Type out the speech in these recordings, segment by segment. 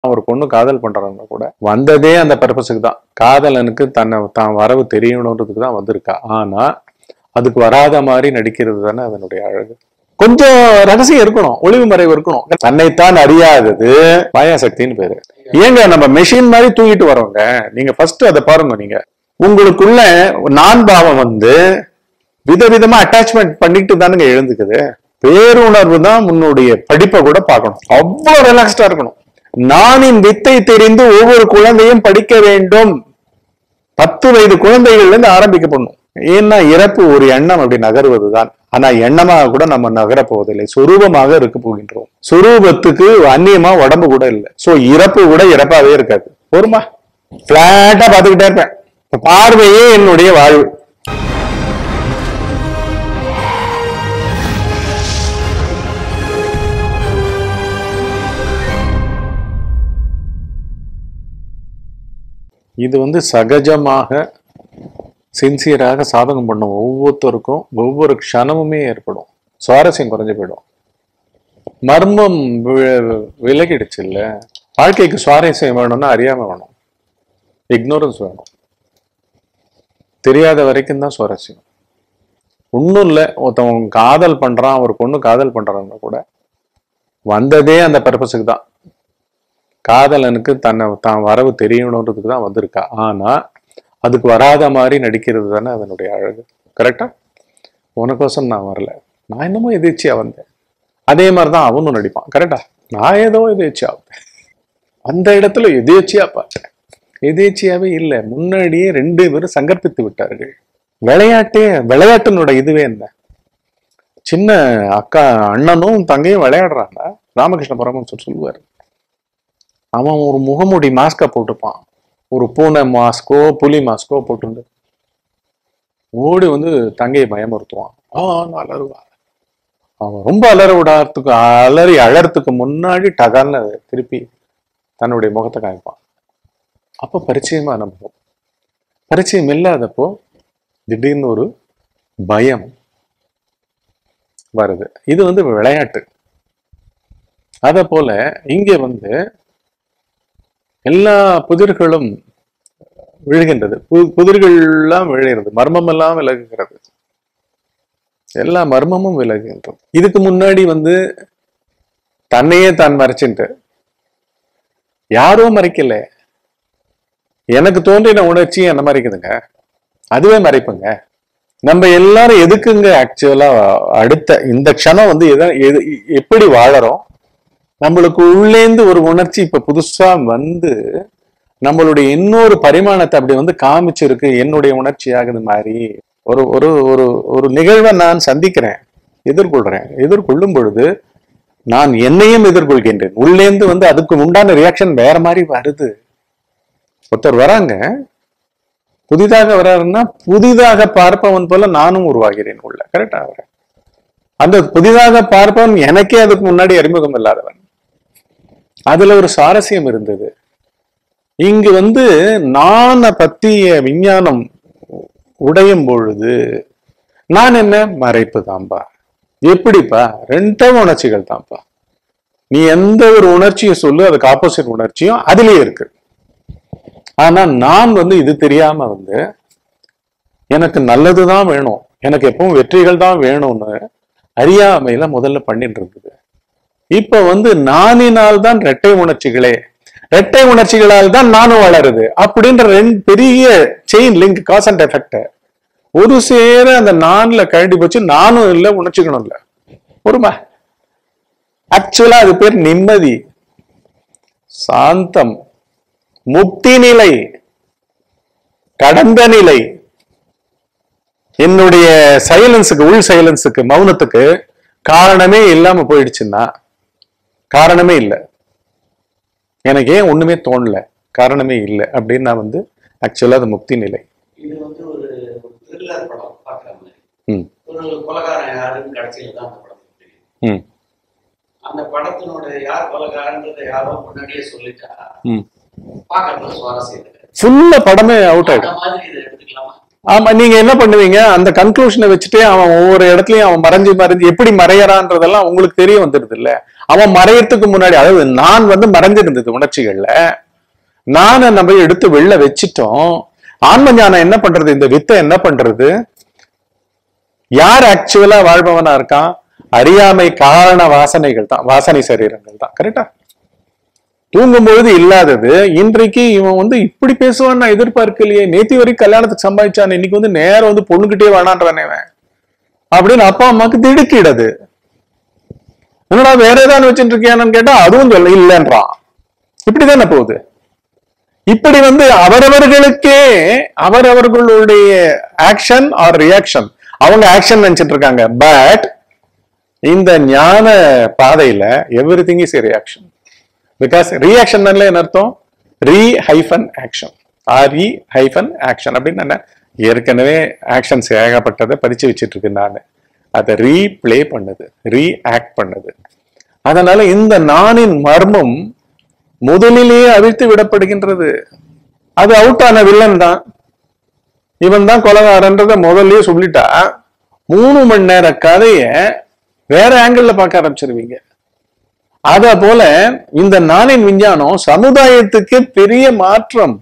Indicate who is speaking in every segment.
Speaker 1: ஒரு பொண்ணு காதல் பண்றவங்க கூட வந்ததே அந்த பர்பஸுக்கு தான். காதலனுக்கு தான் வரவு தெரியணுன்றதுக்கு தான் வந்திருக்கா. ஆனா அதுக்கு வராத மாதிரி நடிக்கிறது தானே அதனுடைய அழகு. கொஞ்சம் ரகசியம் இருக்கணும், ஒளிவு மறைவு இருக்கணும். தன்னைத்தான் அறியாதது மாயாசக்தின்னு பேரு. ஏங்க நம்ம மெஷின் மாதிரி தூக்கிட்டு வரோங்க. நீங்க ஃபர்ஸ்ட் அதை பாருங்க. நீங்க உங்களுக்குள்ள நான் பாவம் வந்து விதவிதமா அட்டாச்மெண்ட் பண்ணிட்டு தானுங்க எழுந்துக்குது. பேருணர்வு தான் முன்னுடைய படிப்பை கூட பார்க்கணும். அவ்வளவு ரிலாக்ஸ்டா இருக்கணும். நானின் வித்தை தெரிந்து ஒவ்வொரு குழந்தையும் படிக்க வேண்டும். 10 வயது குழந்தைகள்ல இருந்து ஆரம்பிக்கப்படணும். ஏன்னா இறப்பு ஒரு எண்ணம் அப்படி நகருவதுதான். ஆனா எண்ணமாக கூட நம்ம நகர போவதில்லை, சொரூபமாக இருக்க போகின்றோம். சொரூபத்துக்கு அந்நியமா உடம்பு கூட இல்லை. சோ இறப்பு கூட இறப்பாவே இருக்காது. போருமா, பிளாட்டா பாத்துக்கிட்டே இருப்பேன். பார்வையே என்னுடைய வாழ்வு. இது வந்து சகஜமாக சின்சியராக சாதகம் பண்ணும் ஒவ்வொருத்தருக்கும் ஒவ்வொரு க்ஷணமுமே ஏற்படும். சுவாரஸ்யம் குறைஞ்சு போயிடும். மர்மம் விலகிடுச்சு இல்ல. வாழ்க்கைக்கு சுவாரஸ்யம் வேணும்னா அறியாம வேணும், இக்னோரன்ஸ் வேணும். தெரியாத வரைக்கும் தான் சுவாரஸ்யம். ஒன்றும் இல்லை, ஒருத்தவன் காதல் பண்றான், ஒரு பொண்ணு காதல் பண்றாங்க கூட வந்ததே அந்த பர்பஸுக்கு தான். காதலனுக்கு தான் வரவு தெரியணுன்றதுக்கு தான் வந்திருக்கா. ஆனா அதுக்கு வராத மாதிரி நடிக்கிறது தானே அதனுடைய அழகு. கரெக்டா? உனக்கோசம் நான் வரல, நான் என்னமோ எதேச்சியா வந்தேன். அதே மாதிரிதான் அவனும் நடிப்பான். கரெக்டா? நான் ஏதோ எதேச்சியா வந்தேன், அந்த இடத்துல எதேச்சியா பார்த்தேன். எதேச்சியாவே இல்லை, முன்னாடியே 2 பேரும் சங்கற்பித்து விட்டார்கள். விளையாட்டினோட இதுவே என்ன? சின்ன அக்கா அண்ணனும் தங்கையும் விளையாடுறாங்க. ராமகிருஷ்ண பரமஹம்சர் சொல்லுவாரு, அவன் ஒரு முகமூடி மாஸ்கா போட்டுப்பான், ஒரு பூனை மாஸ்கோ புலி மாஸ்கோ போட்டு ஓடி வந்து தங்கையை பயமுறுத்துவான். அலறுவா. அவன் ரொம்ப அலறி அழறதுக்கு முன்னாடி டகால்னு திருப்பி தன்னுடைய முகத்தை காமிப்பான். அப்ப பரிச்சயமா அனுபவம். பரிச்சயம் இல்லாதப்போ திடீர்னு ஒரு பயம் வருது. இது வந்து விளையாட்டு. அத போல இங்க வந்து எல்லா புதிர்களும் விழுகின்றது. புதிர்கள்லாம் விழுகிறது, மர்மம் எல்லாம் விலகுகிறது, எல்லா மர்மமும் விலகுகின்றது. இதுக்கு முன்னாடி வந்து தன்னையே தான் மறைச்சுட்டு, யாரோ மறைக்கல, எனக்கு தோன்றின உணர்ச்சி என்ன மறைக்குதுங்க, அதுவே மறைப்புங்க. நம்ம எல்லாரும் எதுக்குங்க ஆக்சுவலா அடுத்த இந்த க்ஷணம் வந்து எப்படி வாழறோம்? நம்மளுக்கு உள்ளேந்து ஒரு உணர்ச்சி இப்ப புதுசா வந்து நம்மளுடைய இன்னொரு பரிமாணத்தை அப்படி வந்து காமிச்சிருக்கு. என்னுடைய உணர்ச்சி ஆகுது மாதிரி ஒரு ஒரு ஒரு ஒரு நிகழ்வை நான் சந்திக்கிறேன், எதிர்கொள்ளும் பொழுது நான் என்னையும் எதிர்கொள்கின்றேன். உள்ளேந்து வந்து அதுக்கு உண்டான ரியாக்ஷன் வேற மாதிரி வருது. ஒருத்தர் வராங்க, புதிதாக வர்றாருன்னா புதிதாக பார்ப்பவன் போல நானும் உருவாகிறேன் உள்ள. கரெக்டா? வரேன். அந்த புதிதாக பார்ப்பவன் எனக்கே அதுக்கு முன்னாடி அறிமுகம் இல்லாதவன். அதுல ஒரு சுவாரஸ்யம் இருந்தது. இங்கு வந்து நான் பத்திய விஞ்ஞானம் உடையும் பொழுது நான் என்ன மறைப்பு தான்பா. எப்படிப்பா? 2 உணர்ச்சிகள் தான்ப்பா. நீ எந்த ஒரு உணர்ச்சியை சொல்லு, அதுக்கு ஆப்போசிட் உணர்ச்சியும் அதுலயே இருக்கு. ஆனா நான் வந்து இது தெரியாம வந்து எனக்கு நல்லதுதான் வேணும், எனக்கு எப்பவும் வெற்றிகள் தான் வேணும்னு அறியாமையில முதல்ல பண்ணிட்டு இருந்தது. இப்ப வந்து நானினால் தான் இரட்டை உணர்ச்சிகளே, இரட்டை உணர்ச்சிகளால் தான் நானும் வளருது அப்படின்ற 2 பெரிய chain link, cause and effect ஒரு சேர அந்த நான்ல கழட்டி போச்சு. நானும் இல்லை, உணர்ச்சிக்கணும் இல்லை. ஒருமா ஆக்சுவலா அது பேர் நிம்மதி, சாந்தம், முக்தி நிலை, கடந்த நிலை. என்னுடைய சைலன்ஸுக்கு, உள் சைலன்ஸுக்கு, மௌனத்துக்கு காரணமே இல்லாம போயிடுச்சுன்னா, காரணமே இல்லை, எனக்கு ஏன் ஒண்ணுமே தோணல, காரணமே இல்லை அப்படின்னு நான் வந்து ஆக்சுவலா அது முக்தி நிலை.
Speaker 2: இது வந்து ஒரு த்ரில்லர் படம் பாக்குற மாதிரி. ஒரு கொலைகாரன் யாருன்னு கடைசியில தான் அந்த படத்துக்கு தெரியும். அந்த படத்தினோட யார் கொலைகாரன்றதை யாரோ முன்னாடியே சொல்லிட்டா பாக்குறது சுவாரஸ்யம் இல்லை.
Speaker 1: ஃபுல்லா படமே அவுட் ஆயிடும்.
Speaker 2: அந்த மாதிரி இதை எடுத்துக்கலாமா?
Speaker 1: ஆமா, நீங்க என்ன பண்ணுவீங்க, அந்த கன்க்ளூஷனை வச்சுட்டு அவன் ஒவ்வொரு இடத்துலயும் அவன் மறைஞ்சு மறைஞ்சு எப்படி மறையறான்றதெல்லாம் உங்களுக்கு தெரிய வந்துடுது இல்ல. அவன் மறையறதுக்கு முன்னாடி, அதாவது நான் வந்து மறைஞ்சிருந்தது உணர்ச்சிகள்ல, நானை நம்ம எடுத்து வெளில வச்சிட்டோம். ஆன்ம ஞானம் என்ன பண்றது, இந்த வித்தை என்ன பண்றது, யார் ஆக்சுவலா வாழ்பவனா இருக்கான், அறியாமை காரண வாசனைகள் தான், வாசனை சரீரங்கள் தான். கரெக்டா? தூங்கும் பொழுது இல்லாதது இன்றைக்கு இவன் வந்து இப்படி பேசுவான்னு நான் எதிர்பார்க்கலையே, நேத்தி வரைக்கும் கல்யாணத்துக்கு சம்பாதிச்சான், இன்னைக்கு வந்து நேரம் வந்து பொண்ணுகிட்டே வேணான்றானே அப்படின்னு அப்பா அம்மாக்கு திடுக்கிடுது. என்னடா வேற ஏதாவது வச்சுட்டு இருக்கியான்னு கேட்டா அதுவும் சொல்ல இல்லைன்றான். இப்படிதானே போகுது. இப்படி வந்து அவரவர்களுக்கே அவரவர்களுடைய ஆக்ஷன் ஆர் ரியாக்ஷன், அவங்க ஆக்ஷன் நினைச்சிட்டு இருக்காங்க. பட் இந்த ஞான பாதையில everything is reaction. Because reaction என்ன அர்த்தம், ரீ-ஆக்ஷன், ஆக்ஷன் அப்படின்னு என்ன, ஏற்கனவே ஆக்ஷன்ஸ் ஏகப்பட்டதை பதிச்சு வச்சிட்டு இருக்கு, நான் அதை ரீப்ளே பண்ணுது, ரீஆக்ட் பண்ணுது. அதனால இந்த நானின் மர்மம் முதலிலேயே அவிழ்த்து விடப்படுகின்றது. அது அவுட் ஆன வில்லன் தான், இவன் தான் கொலகாரன்றத முதல்லயே சொல்லிட்டா 3 மணி நேர கதைய வேற ஆங்கிள் பார்க்க ஆரம்பிச்சிருவீங்க. அத போல இந்த நானின் விஞ்ஞானம் சமுதாயத்துக்கு பெரிய மாற்றம்,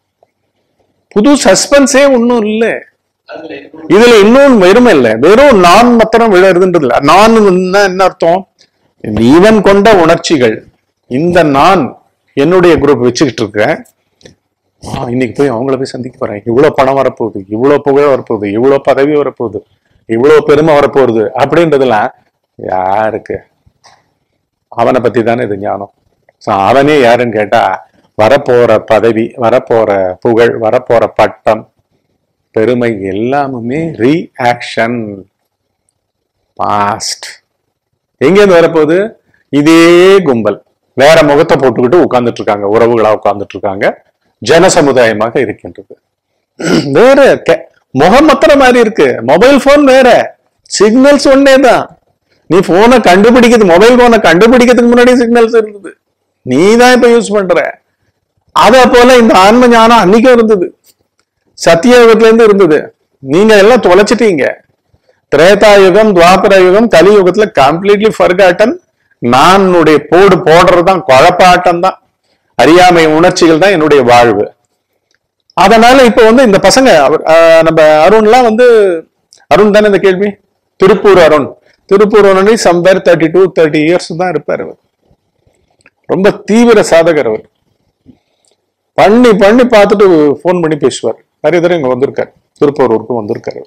Speaker 1: புது சஸ்பென்ஸே ஒன்னும் இல்லை இதுல. இன்னொன்னு வெறுமை இல்லை, வெறும் நான் மாத்திரம் விழுறதுன்றது இல்லை. நான் என்ன அர்த்தம், இவன் கொண்ட உணர்ச்சிகள், இந்த நான் என்னுடைய குரூப் வச்சுக்கிட்டு இருக்கேன், இன்னைக்கு போய் அவங்கள போய் சந்திக்க போறேன், இவ்வளவு பணம் வரப்போகுது, இவ்வளவு புகழ் வரப்போகுது, இவ்வளவு பதவி வரப்போகுது, இவ்வளவு பெருமை வரப்போகுது அப்படின்றதுலாம் யாருக்கு, அவனை பத்தி தானே இது ஞானம். அவனே யாருன்னு கேட்டா, வரப்போற பதவி, வரப்போற புகழ், வரப்போற பட்டம், பெருமை எல்லாமே ரியாக்ஷன், பாஸ்ட். எங்கேருந்து வரப்போகுது, இதே கும்பல் வேற முகத்தை போட்டுக்கிட்டு உட்கார்ந்துட்டு இருக்காங்க, உறவுகளா உட்கார்ந்துட்டு இருக்காங்க, ஜன சமுதாயமாக இருக்கின்றது. வேற முகம் மத்திர மாதிரி இருக்கு, மொபைல் போன் வேற, சிக்னல்ஸ் ஒன்னேதான். நீ போனை கண்டுபிடிக்கிறது, மொபைல் போனை கண்டுபிடிக்கிறதுக்கு முன்னாடி சிக்னல்ஸ் இருந்தது, நீ தான் இப்ப யூஸ் பண்ற. அத போல இந்த ஆன்ம ஞானம் அன்னைக்கும் இருந்தது, சத்தியயுகத்துல இருந்து இருந்தது, நீங்க எல்லாம் தொலைச்சிட்டீங்க. திரேதா யுகம், துவாபர யுகம், கலியுகத்துல கம்ப்ளீட்லி ஃபர்காட்டன். நானுடைய போடுறதுதான் குழப்பாட்டம் தான், அறியாமை உணர்ச்சிகள் தான் என்னுடைய வாழ்வு. அதனால இப்ப வந்து இந்த பசங்க நம்ம அருண்லாம் வந்து, அருண் தானே இந்த கேள்வி, திருப்பூர் அருண், திருப்பூர் அருண் சம்வேர் 32-30 இயர்ஸ் தான் இருப்பார். அவர் ரொம்ப தீவிர சாதகர். அவர் பண்ணி பண்ணி பார்த்துட்டு போன் பண்ணி பேசுவார். நிறைய தடவை இங்க வந்திருக்காரு, திருப்பூர் ஊருக்கு வந்திருக்காரு.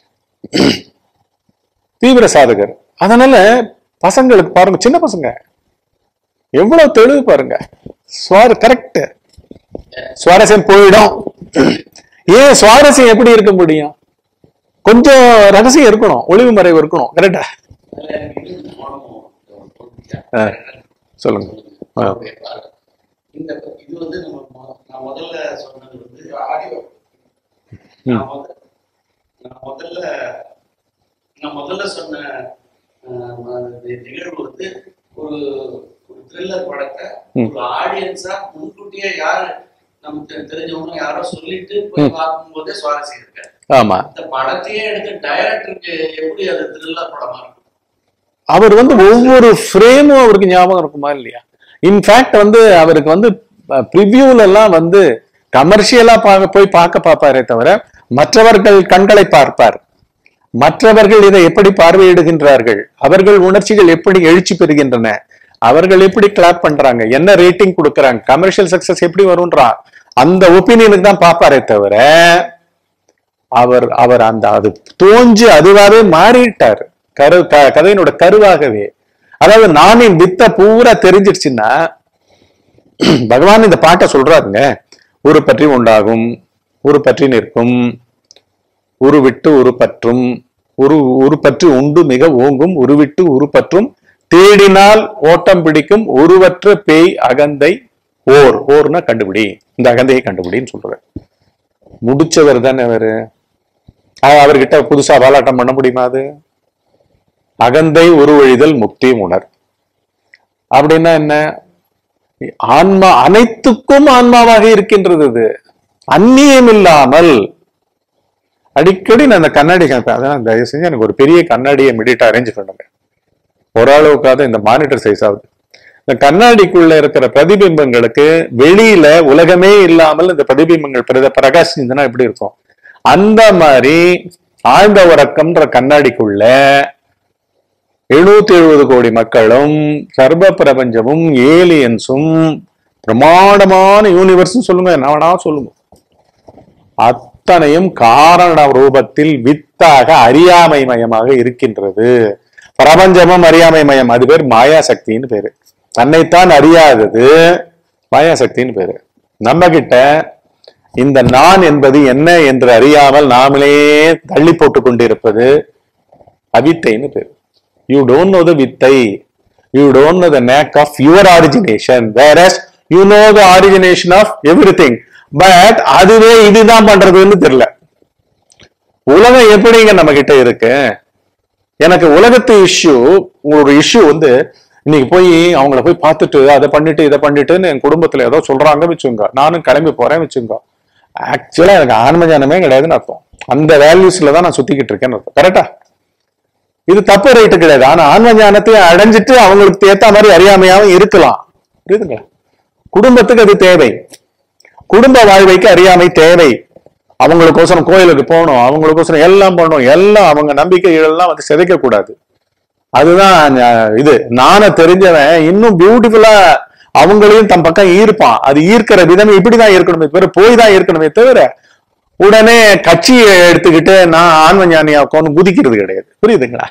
Speaker 1: தீவிர சாதகர். அதனால பசங்களுக்கு பாருங்க, சின்ன பசங்க எவ்வளவு தெளிவு பாருங்க, கரெக்ட், சுவாரஸ்யம் போயிடும். ஏன் சுவாரஸ்யம் எப்படி இருக்க முடியும், கொஞ்சம் ரகசியம் இருக்கணும், ஒளிவு மறைவு இருக்கணும். கரெக்டா? சொல்லுங்க.
Speaker 2: இது வந்து நான் முதல்ல சொன்னது வந்து ஆடியோ. நான் முதல்ல சொன்ன நிகழ்வு வந்து ஒரு த்ரில்லர் படத்தை ஒரு ஆடியன்ஸா முன்கூட்டியே யாரு நமக்கு தெரிஞ்சவங்க யாரோ சொல்லிட்டு போய் பார்க்கும் போதே சுவாரஸ்யம் இருக்கு.
Speaker 1: ஆமா,
Speaker 2: இந்த படத்தையே எடுத்து டைரக்டருக்கு எப்படி அது த்ரில்லர் படமா இருக்கும்.
Speaker 1: அவர் வந்து ஒவ்வொரு ஃப்ரேமும் அவருக்கு ஞாபகம் இருக்குமா இல்லையா? இன்ஃபேக்ட் வந்து அவருக்கு வந்து ப்ரிவியூல எல்லாம் வந்து கமர்ஷியலா போய் பார்க்க பார்ப்பாரே தவிர மற்றவர்கள் கண்களை பார்ப்பார். மற்றவர்கள் இதை எப்படி பார்வையிடுகின்றார்கள், அவர்கள் உணர்ச்சிகள் எப்படி எழுச்சி பெறுகின்றன, அவர்கள் எப்படி கிளாப் பண்றாங்க, என்ன ரேட்டிங் கொடுக்கறாங்க, கமர்ஷியல் சக்சஸ் எப்படி வரும்ன்றா அந்த ஒப்பீனியனுக்கு தான் பார்ப்பாரே தவிர அவர் அந்த அது தோஞ்சு அதுவாகவே மாறிட்டார், கதையினோட கருவாகவே. அதாவது நானின் வித்த பூரா தெரிஞ்சிடுச்சுன்னா, பகவான் இந்த பாட்டை சொல்றாருங்க, ஒரு பற்றி உண்டாகும், ஒரு பற்றி நிற்கும், உரு விட்டு உரு பற்றும், உரு பற்றி உண்டு மிக ஓங்கும், உருவிட்டு உரு பற்றும், தேடினால் ஓட்டம் பிடிக்கும், உருவற்ற பேய் அகந்தை ஓர்னா கண்டுபிடி, இந்த அகந்தையை கண்டுபிடின்னு சொல்றாரு. முடிச்சவர் தானே அவரு, அவர்கிட்ட புதுசா வாலாட்டம் பண்ண முடியுமா? அது அகந்தை உருவழிதல் முக்தி உணர் அப்படின்னா என்ன? ஆன்மா அனைத்துக்கும் ஆன்மாவாக இருக்கின்றது, அது அந்நியம் இல்லாமல். அடிக்கடி நான் அந்த கண்ணாடி காமிப்பேன். அதான் தயவு செஞ்சு எனக்கு ஒரு பெரிய கண்ணாடியை இமிடியேட்டா அரேஞ்ச் பண்ணுங்க. ஓரளவுக்காவது இந்த மானிட்டர் சைஸ் ஆகுது. இந்த கண்ணாடிக்குள்ள இருக்கிற பிரதிபிம்பங்களுக்கு வெளியில உலகமே இல்லாமல் இந்த பிரதிபிம்பங்கள் பிரகாசிச்சுன்னா எப்படி இருக்கும், அந்த மாதிரி ஆழ்ந்த உறக்கம்ன்ற கண்ணாடிக்குள்ள 770 கோடி மக்களும் சர்வ பிரபஞ்சமும் ஏலியன்ஸும் பிரமாண்டமான யூனிவர்ஸ் சொல்லுங்க, என்ன வேணா சொல்லுங்க, அத்தனையும் காரண ரூபத்தில் வித்தாக அறியாமை மயமாக இருக்கின்றது. பிரபஞ்சமும் அறியாமை மயம். அது பேர் மாயா சக்தின்னு பேரு. தன்னைத்தான் அறியாதது மாயாசக்தின்னு பேரு. நம்ம கிட்ட இந்த நான் என்பது என்ன என்று அறியாமல் நாமளே தள்ளி போட்டு கொண்டிருப்பது அவித்தைன்னு பேரு. யூ டோன்ட் நோ த வித்தை, you don't know the knack of your origination, whereas you know the origination of everything. But அதுவே இதுதான் பண்றதுன்னு தெரியல. உலகம் எப்படிங்க நம்ம கிட்ட இருக்கு? எனக்கு உலகத்து இஷ்யூ, ஒரு இஷ்யூ வந்து இன்னைக்கு போய் அவங்கள போய் பார்த்துட்டு அதை பண்ணிட்டு இதை பண்ணிட்டுன்னு என் குடும்பத்துல ஏதோ சொல்றாங்க வச்சுங்க, நானும் கிளம்பி போறேன் வச்சுங்க. ஆக்சுவலா எனக்கு ஆன்மஞானமே கிடையாதுன்னு அர்த்தம். அந்த வேல்யூஸ்ல தான் நான் சுத்திக்கிட்டு இருக்கேன்னு அர்த்தம். கரெக்டா? இது தப்பு ரைட்டு கிடையாது. ஆனா ஆன்மஞானத்தை அடைஞ்சிட்டு அவங்களுக்கு ஏத்த மாதிரி அறியாமையாவும் இருக்கலாம். புரியுதுங்களா? குடும்பத்துக்கு அது தேவை. குடும்ப வாழ்வைக்கு அறியாமை தேவை. அவங்களுக்கோசரம் கோயிலுக்கு போகணும், அவங்களுக்கோசரம் எல்லாம் பண்ணணும், எல்லாம் அவங்க நம்பிக்கைகள் எல்லாம் வந்து சிதைக்க கூடாது. அதுதான் இது. நானே தெரிஞ்சவன் இன்னும் பியூட்டிஃபுல்லா அவங்களையும் தம் பக்கம் ஈர்ப்பான். அது ஈர்க்கிற விதமே இப்படிதான் இருக்கணுமே தவிர போய் தான் இருக்கணுமே தவிர உடனே கட்சியை எடுத்துக்கிட்டு நான் ஆன்மஞானியா உட்காந்து குதிக்கிறது கிடையாது. புரியுதுங்களா?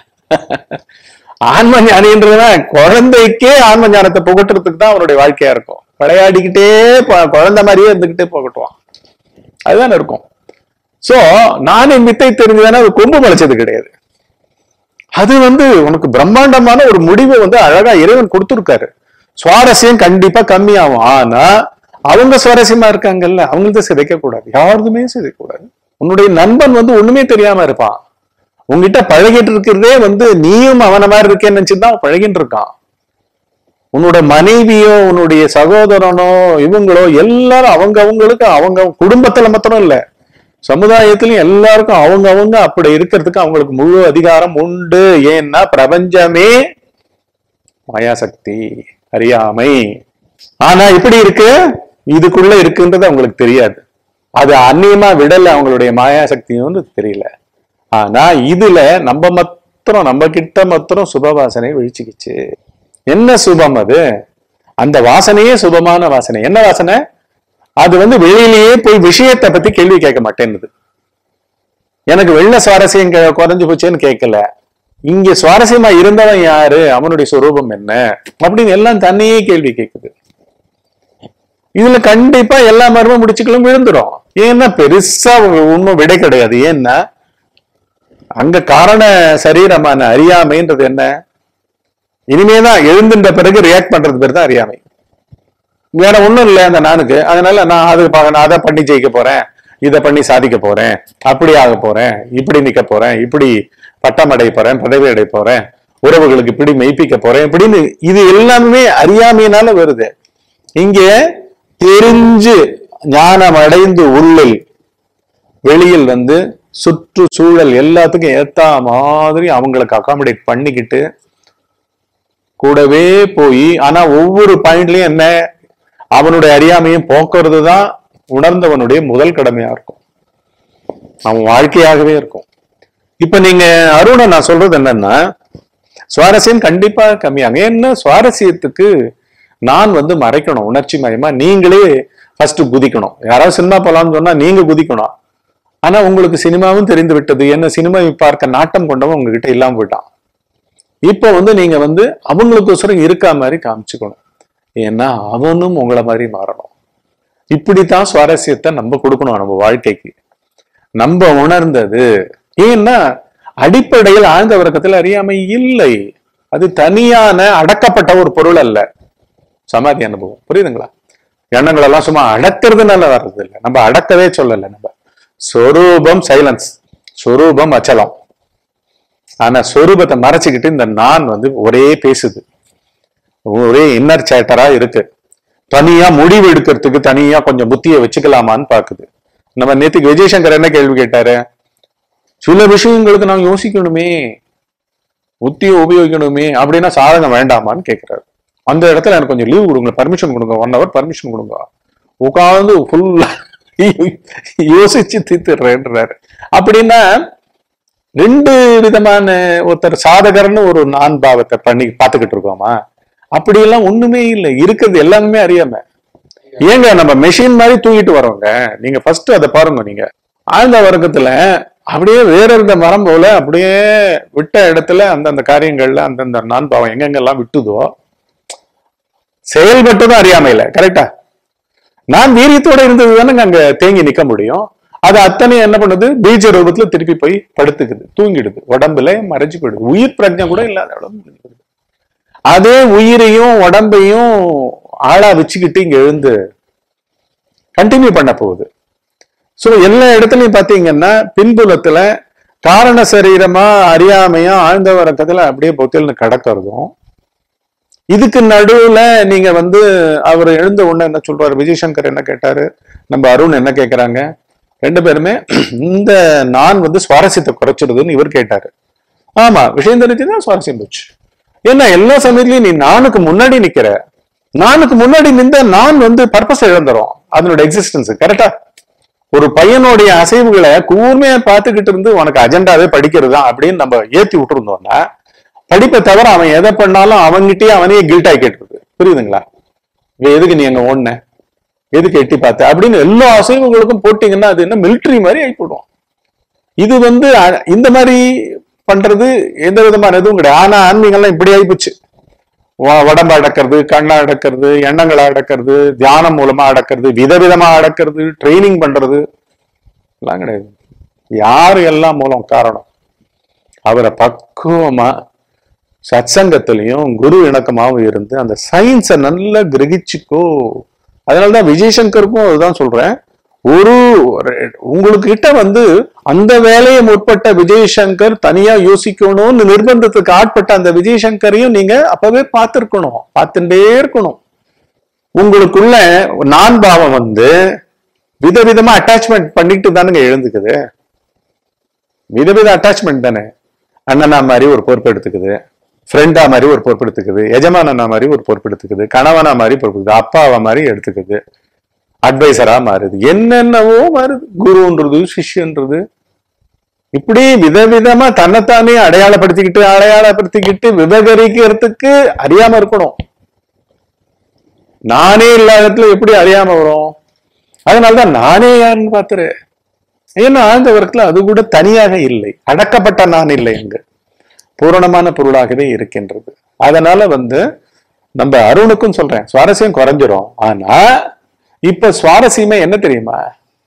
Speaker 1: ஆன்மஞானின்றதுதான் குழந்தைக்கே ஆன்மஞானத்தை புகட்டுறதுக்கு தான் அவனுடைய வாழ்க்கையா இருக்கும். விளையாடிக்கிட்டே குழந்தை மாதிரியே இருந்துகிட்டே புகட்டுவான். அதுதான் இருக்கும். சோ நானே வித்தை தெரிஞ்சுதானே அது கொம்பு முளைச்சது கிடையாது. அது வந்து உனக்கு பிரம்மாண்டமான ஒரு முடிவை வந்து அழகா இறைவன் கொடுத்துருக்காரு. சுவாரஸ்யம் கண்டிப்பா கம்மியாகும். ஆனா அவங்க சுவாரஸ்யமா இருக்காங்கல்ல, அவங்கள்ட்ட சிதைக்க கூடாது, யாருக்குமே சிதைக்க கூடாது. உன்னுடைய நண்பன் வந்து ஒண்ணுமே தெரியாம இருப்பான். உங்ககிட்ட பழகிட்டு இருக்கிறதே வந்து நீயும் அவன மாதிரி இருக்கேன்னு நினைச்சுதான் பழகிட்டு இருக்கான். உன்னோட மனைவியோ உன்னுடைய சகோதரனோ இவங்களோ எல்லாரும் அவங்களுக்கு அவங்க குடும்பத்துல மாத்திரம் இல்ல, சமுதாயத்திலும் எல்லாருக்கும் அவங்க அப்படி இருக்கிறதுக்கு அவங்களுக்கு முழு அதிகாரம் உண்டு. ஏன்னா பிரபஞ்சமே மாயாசக்தி, அறியாமை. ஆனா இப்படி இருக்கு, இதுக்குள்ள இருக்குன்றது அவங்களுக்கு தெரியாது. அது அந்நியமா விடல அவங்களுடைய மாயாசக்தியும் தெரியல. ஆனா இதுல நம்ம கிட்ட மாத்திரம் சுப வாசனை விழிச்சுக்கிச்சு. என்ன சுபம் அது? அந்த வாசனையே சுபமான வாசனை. என்ன வாசனை? அது வந்து வெளியிலேயே போய் விஷயத்தை பத்தி கேள்வி கேட்க மாட்டேன்னுது. எனக்கு வெள்ள சுவாரஸ்யம் குறைஞ்சு போச்சேன்னு கேட்கல. இங்க சுவாரஸ்யமா இருந்தவன் யாரு, அவனுடைய சுரூபம் என்ன அப்படின்னு எல்லாம் தன்னையே கேள்வி கேட்குது. இதுல கண்டிப்பா எல்லா மர்ம முடிச்சுக்களும் விழுந்துரும். ஏன்னா பெருசா உண்மை விடை கிடையாது. ஏன்னா அங்க காரண சரீரமான அறியாமைன்றது என்ன? இனிமேதான் எழுந்துட்ட பிறகு ரியாக்ட் பண்றது பேர் தான் அறியாமை. வேற ஒண்ணும் இல்லை அந்த நானுக்கு. அதனால நான் அதை பண்ணி ஜெயிக்க போறேன், இதை பண்ணி சாதிக்க போறேன், அப்படி ஆக போறேன், இப்படி நிக்க போறேன், இப்படி பட்டம் அடைய போறேன், பதவி அடைய போறேன், உறவுகளுக்கு இப்படி மெய்ப்பிக்க போறேன் இப்படின்னு இது எல்லாமே அறியாமையினால வருது. இங்க தெரிஞ்சு ஞானம் அடைந்து உள்ளில் வெளியில் வந்து சுற்றுச்சூழல் எல்லாத்துக்கும் ஏத்த மாதிரி அவங்களுக்கு அகாமடேட் பண்ணிக்கிட்டு கூடவே போய், ஆனா ஒவ்வொரு பாயிண்ட்லயும் என்ன, அவனுடைய அறியாமையும் போக்குறது தான் உணர்ந்தவனுடைய முதல் கடமையா இருக்கும், அவன் வாழ்க்கையாகவே இருக்கும். இப்ப நீங்க அருணை நான் சொல்றது என்னன்னா, சுவாரஸ்யம் கண்டிப்பா கம்மியாங்க. ஏன்னா சுவாரஸ்யத்துக்கு நான் வந்து மறைக்கணும், உணர்ச்சி மயமா நீங்களே ஃபர்ஸ்ட் குதிக்கணும். யாராவது சினிமா போலாம்னு சொன்னா நீங்க குதிக்கணும். ஆனா உங்களுக்கு சினிமாவும் தெரிந்து விட்டது. என்ன சினிமா பார்க்க நாட்டம் கொண்டவன் உங்ககிட்ட இல்லாம போயிட்டான். இப்ப வந்து நீங்க வந்து அவங்களுக்கோசரம் இருக்கா மாதிரி காமிச்சுக்கணும். ஏன்னா அவனும் உங்களை மாதிரி மாறணும். இப்படித்தான் சுவாரஸ்யத்தை நம்ம கொடுக்கணும் நம்ம வாழ்க்கைக்கு. நம்ம உணர்ந்தது ஏன்னா அடிப்படையில் ஆழ்ந்த வர்க்கத்தில் அறியாமை இல்லை. அது தனியான அடக்கப்பட்ட ஒரு பொருள் அல்ல. சமாதி அனுபவம். புரியுதுங்களா? எண்ணங்கள் எல்லாம் சும்மா அடக்கிறதுனால வர்றது இல்லை. நம்ம அடக்கவே சொல்லலை. நம்ம சொரூபம் சைலன்ஸ், சொரூபம் அச்சலம். ஆனா சொரூபத்தை மறைச்சுக்கிட்டு இந்த நான் வந்து ஒரே பேசுது, ஒரே இன்னர் சேட்டரா இருக்கு. தனியா முடிவு எடுக்கிறதுக்கு தனியா கொஞ்சம் புத்தியை வச்சுக்கலாமான்னு பாக்குது. நம்ம நேத்துக்கு விஜயசங்கர் என்ன கேள்வி கேட்டாரு? சில விஷயங்களுக்கு நாங்க யோசிக்கணுமே, புத்தியை உபயோகிக்கணுமே அப்படின்னா சாதகம் வேண்டாமான்னு கேட்கிறாரு. அந்த இடத்துல எனக்கு கொஞ்சம் லீவ் கொடுங்க, பர்மிஷன் கொடுங்க, 1 hour பர்மிஷன் கொடுங்க, உட்காந்து ஃபுல்லா யோசிச்சு தீர்த்துடுறேன்றாரு. அப்படின்னா 2 விதமான ஒருத்தர் சாதகர்னு ஒரு நான் பாவத்தை பண்ணி பார்த்துக்கிட்டு இருக்கோமா? அப்படியெல்லாம் ஒண்ணுமே இல்லை, இருக்கிறது எல்லாமே அறியாம. ஏங்க நம்ம மெஷின் மாதிரி தூக்கிட்டு வரோங்க. நீங்க ஃபர்ஸ்ட் அதை பாருங்க. நீங்க ஆழ்ந்த வர்க்கத்துல அப்படியே வேற இருந்த மரம் போல அப்படியே விட்ட இடத்துல அந்தந்த காரியங்கள்ல அந்தந்த நான் பாவம் எங்கெங்கெல்லாம் விட்டுதோ செயல்பட்டதும் அறியாமையில. கரெக்டா? நான் வீரியத்தோட இருந்தது தானே அங்க தேங்கி நிக்க முடியும். அது அத்தனை என்ன பண்ணுது, பீஜ ரூபத்துல திருப்பி போய் படுத்துக்குது, தூங்கிடுது, உடம்புல மறைஞ்சு போயிடுது, உயிர் பிரஜை கூட இல்லாத உடம்பு. அதே உயிரையும் உடம்பையும் ஆளா வச்சுக்கிட்டு இங்க எழுந்து கண்டினியூ பண்ண போகுது. சோ எல்லா இடத்துலயும் பாத்தீங்கன்னா பின்புலத்துல காரண சரீரமா அறியாமையா ஆழ்ந்த வரக்கத்துல அப்படியே பொத்தில்னு கடக்கிறதும், இதுக்கு நடுவுல நீங்க வந்து அவர் எழுந்த உடனே என்ன சொல்றாரு, விஜயசங்கர் என்ன கேட்டாரு, நம்ம அருண் என்ன கேட்கிறாங்க, 2 பேருமே இந்த நான் வந்து சுவாரஸ்யத்தை குறைச்சிருதுன்னு இவர் கேட்டாரு. ஆமா, விஷயம் தெரிஞ்சுதான் சுவாரஸ்யம் போச்சு. ஏன்னா எல்லா சமயத்திலயும் நீ நானுக்கு முன்னாடி நிக்கிற, நானுக்கு முன்னாடி நின்ற நான் வந்து பர்பஸ் இழந்துரும் அதனோட எக்ஸிஸ்டன்ஸ். கரெக்டா? ஒரு பையனுடைய அசைவுகளை கூர்மையா பார்த்துக்கிட்டு இருந்து உனக்கு அஜெண்டாவே படிக்கிறது தான் அப்படின்னு நம்ம ஏத்தி விட்டுருந்தோம்னா, படிப்பை தவிர அவன் எதை பண்ணாலும் அவன்கிட்டயே அவனையே கில்ட் ஆகிட்டு இருக்கு. புரியுதுங்களா? எதுக்கு நீ அங்க ஓடுன, எதுக்கு எட்டி பார்த்த அப்படின்னு எல்லா அசைவுகளுக்கும் போட்டீங்கன்னா அது என்ன மிலிட்டரி மாதிரி ஆகிப்போடும். இது வந்து இந்த மாதிரி பண்றது எந்த விதமான எதுவும் கிடையாது. ஆனா ஆன்மீகம்லாம் இப்படி ஆகிப்போச்சு. உடம்பு அடக்கிறது, கண்ணை அடக்கிறது, எண்ணங்களை அடக்கிறது, தியானம் மூலமா அடக்கிறது, விதவிதமா அடக்கிறது, ட்ரைனிங் பண்றது எல்லாம் கிடையாது. யாரு எல்லாம் மூலம் காரணம், அவரை பக்குவமா சத்சங்கத்திலையும் குரு இணக்கமாவும் இருந்து அந்த சயின்ஸை நல்லா கிரகிச்சுக்கோ. அதனாலதான் விஜயசங்கருக்கும் அதுதான் சொல்றேன், உங்களுக்கு கிட்ட வந்து அந்த வேலையை முற்பட்ட விஜயசங்கர் தனியா யோசிக்கணும்னு நிர்பந்தத்துக்கு ஆட்பட்ட அந்த விஜயசங்கரையும் நீங்க அப்பவே பார்த்துருக்கணும், பார்த்துட்டே இருக்கணும். உங்களுக்குள்ள நான் பாவம் வந்து விதவிதமா அட்டாச்மெண்ட் பண்ணிட்டு தானுங்க எழுந்துக்குது. விதவித அட்டாச்மெண்ட் தானே. அண்ணனா மாதிரி ஒரு பொறுப்பு எடுத்துக்குது, ஃப்ரெண்டா மாதிரி ஒரு பொறுப்பு எடுத்துக்குது, எஜமானனா மாதிரி ஒரு பொறுப்பு எடுத்துக்குது, கணவனா மாதிரி பொறுப்பு எடுத்துக்குது, அப்பாவா மாதிரி எடுத்துக்குது, அட்வைசரா மாறுது, என்னென்னவோ மாறுது, குருன்றது சிஷ்யன்றது. இப்படி விதவிதமா தன்னைத்தானே அடையாளப்படுத்திக்கிட்டு விவகரிக்கிறதுக்கு அறியாம இருக்கணும். நானே இல்லாததுல எப்படி அறியாம வரும்? அதனாலதான் நானே யாருன்னு பாத்துரு. ஏன்னா ஆழ்ந்த வர்க்கத்துல அது கூட தனியாக இல்லை, அடக்கப்பட்ட நான் இல்லை, இங்கு பூரணமான பொருளாகவே இருக்கின்றது. அதனால வந்து நம்ம அருணுக்கும் சொல்றேன், சுவாரஸ்யம் குறைஞ்சிரும். ஆனா இப்ப சுவாரஸ்யமே என்ன தெரியுமா,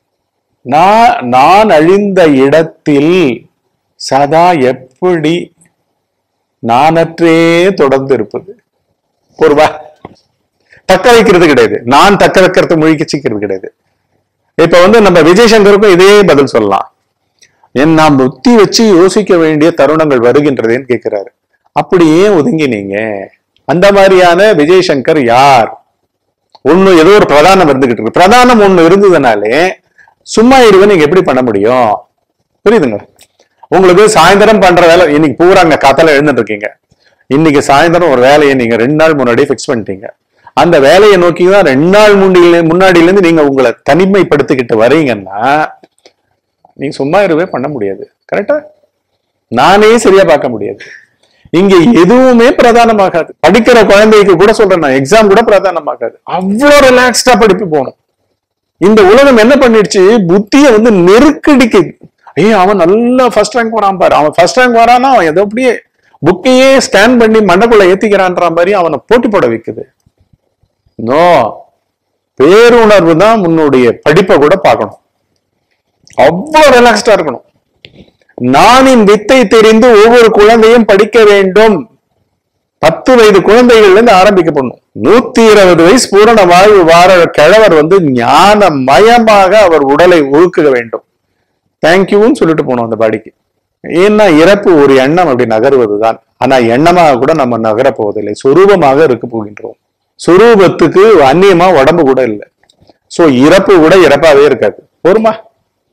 Speaker 1: நான் அழிந்த இடத்தில் சதா எப்படி நானற்றே தொடர்ந்து இருப்பது. பொறுவா தக்க வைக்கிறது கிடையாது, நான் தக்க வைக்கிறது முயற்சிக்கிறது கிடையாது. இப்ப வந்து நம்ம விஜயசங்கருக்கும் இதே பதில் சொல்லலாம். நாம் புத்தி வச்சு யோசிக்க வேண்டிய தருணங்கள் வருகின்றதேன்னு கேட்கிறாரு. அப்படியே ஒதுங்கினீங்க. அந்த மாதிரியான விஜயசங்கர் யார்? ஒண்ணு ஏதோ ஒரு பிரதானம் இருந்துகிட்டு இருக்கு. பிரதானம் ஒண்ணு இருந்ததுனாலே சும்மா இருவன் நீங்க எப்படி பண்ண முடியும்? புரியுதுங்களா? உங்களுக்கு சாயந்தரம் பண்ற வேலை இன்னைக்கு பூராங்க காத்தால எழுந்துட்டு இருக்கீங்க. இன்னைக்கு சாயந்தரம் ஒரு வேலையை நீங்க 2 நாள் முன்னாடி பிக்ஸ் பண்ணிட்டீங்க. அந்த வேலையை நோக்கிதான் 2 நாள் முன்னாடில இருந்து நீங்க உங்களை தனிமைப்படுத்திக்கிட்டு வரீங்கன்னா நீங்க சும்மா இருவே பண்ண முடியாது. கரெக்டா? நானே சரியா பார்க்க முடியாது. இங்க எதுவுமே பிரதானமாகாது. படிக்கிற குழந்தைக்கு கூட சொல்றேன், நான் எக்ஸாம் கூட பிரதானமாகாது. அவ்வளவு ரிலாக்ஸ்டா படிப்பு போகணும். இந்த உலகம் என்ன பண்ணிடுச்சு, புத்திய வந்து நெருக்கடிக்கு. அவன் நல்லா ஃபர்ஸ்ட் ரேங்க் வரான் பாரு, அவன் ஃபர்ஸ்ட் ரேங்க் வரானா அவன் ஏதோ அப்படியே புக்கையே ஸ்கேன் பண்ணி மண்டக்குள்ள ஏத்திக்கிறான்ற மாதிரி அவனை போட்டி போட வைக்குது. நோ, பேருணர்வு தான் முன்னுடைய படிப்பை கூட பார்க்கணும். அவ்வளவு ரிலாக்ஸ்டா இருக்கணும். நானின் வித்தை தெரிந்து ஒவ்வொரு குழந்தையும் படிக்க வேண்டும். 10 வயது குழந்தைகள்ல இருந்து ஆரம்பிக்கப்படணும். 120 வயசு பூரண வாழ்வு வார கிழவர் வந்து ஞான மயமாக அவர் உடலை ஒழுக்க வேண்டும். தேங்க்யூன்னு சொல்லிட்டு போனோம் அந்த பாடிக்கு. ஏன்னா இறப்பு ஒரு எண்ணம் அப்படி நகர்வதுதான். ஆனா எண்ணமாக கூட நம்ம நகர போவதில்லை, சொரூபமாக இருக்க போகின்றோம். சொரூபத்துக்கு அந்நியமா உடம்பு கூட இல்லை. சோ இறப்பு கூட இறப்பாவே இருக்காது. பொறுமா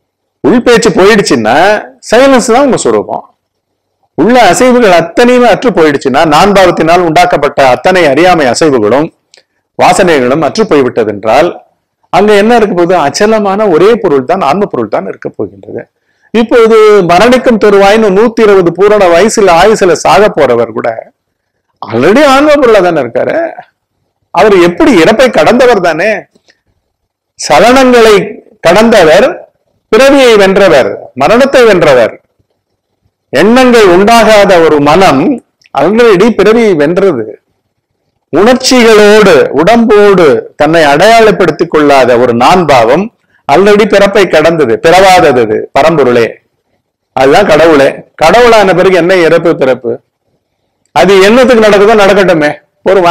Speaker 1: உள் பேச்சு போயிடுச்சுன்னா சைலன்ஸ் தான் உங்க சுரூபம். உள்ள அசைவுகள் அத்தனையுமே அற்று போயிடுச்சுன்னா, நான்பாவத்தினால் உண்டாக்கப்பட்ட அத்தனை அறியாமை அசைவுகளும் வாசனைகளும் அற்று போய்விட்டது என்றால் அங்க என்ன இருக்க போகுது? அச்சலமான ஒரே பொருள் தான், ஆன்ம பொருள் தான் இருக்க போகின்றது. இப்போது மரணிக்கும் தருவாயின்னு 120 பூரண வயசுல ஆயுசுல சாக போறவர் கூட ஆல்ரெடி ஆன்ம பொருளா தானே இருக்காரு. அவர் எப்படி இறப்பை கடந்தவர் தானே. சலனங்களை கடந்தவர், பிறவியை வென்றவர், மரணத்தை வென்றவர். எண்ணங்கள் உண்டாகாத ஒரு மனம் ஆல்ரெடி பிறவியை வென்றது. உணர்ச்சிகளோடு உடம்போடு தன்னை அடையாளப்படுத்திக் கொள்ளாத ஒரு நான்பாவம் ஆல்ரெடி பிறப்பை கடந்தது, பிறவாதது பரம்பொருளே. அதுதான் கடவுளே. கடவுளான பிறகு என்ன இறப்பு பிறப்பு? அது என்னத்துக்கு நடக்குதோ நடக்கட்டுமே, போருவா.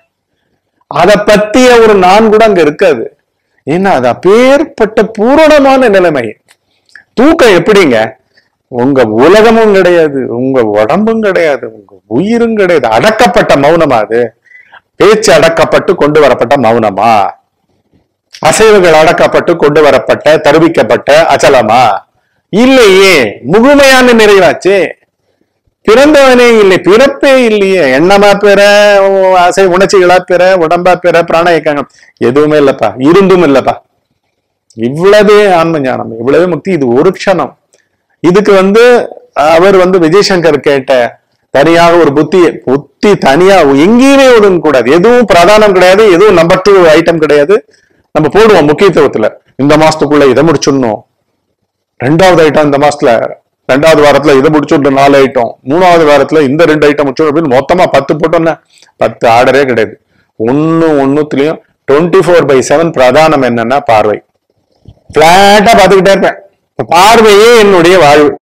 Speaker 1: அதை பத்திய ஒரு நான் கூட அங்க இருக்காது. ஏன்னா அது அப்பேற்பட்ட பூரணமான நிலைமை. தூக்கம் எப்படிங்க? உங்க உலகமும் கிடையாது, உங்க உடம்பும் கிடையாது, உங்க உயிரும் கிடையாது. அடக்கப்பட்ட மௌனமா? அது பேச்சு அடக்கப்பட்டு கொண்டு வரப்பட்ட மௌனமா? அசைவுகள் அடக்கப்பட்டு கொண்டு வரப்பட்ட தருவிக்கப்பட்ட அச்சலமா? இல்லையே, முழுமையான நிறைவாச்சே. பிறந்தவனே இல்லை, பிறப்பே இல்லையே. எண்ணமா பெற, அசை உணர்ச்சிகளா பெற, உடம்பா பெற, பிராண இயக்கங்கள் எதுவுமே இல்லப்பா, இருந்தும் இல்லப்பா. இவ்வளவே ஆன்ம ஞானம், இவ்வளவே முக்தி. இது ஒரு க்ஷணம். இதுக்கு அவர் விஜயசங்கர் கேட்ட தனியாக ஒரு புத்தி தனியா எங்கேயுமே ஒதுங்க கூடாது. எதுவும் பிரதானம் கிடையாது, எதுவும் நம்பர் 2 ஐட்டம் கிடையாது. நம்ம போடுவோம் முக்கியத்துவத்துல, இந்த மாசத்துக்குள்ள இதை முடிச்சிடணும், 2வது ஐட்டம் இந்த மாசத்துல, 2வது வாரத்துல இதை முடிச்சுட்டு 4 ஐட்டம், 3வது வாரத்துல இந்த 2 ஐட்டம் முடிச்சோம் அப்படின்னு மொத்தமா 10 போட்டோம்னா 10 ஆர்டரே கிடையாது. ஒண்ணுத்துலயும் 24/7 பிரதானம் என்னன்னா பார்வை. பிளாட்டா பாத்துக்கிட்டே இருப்பேன். பார்வையே என்னுடைய வாழ்வு.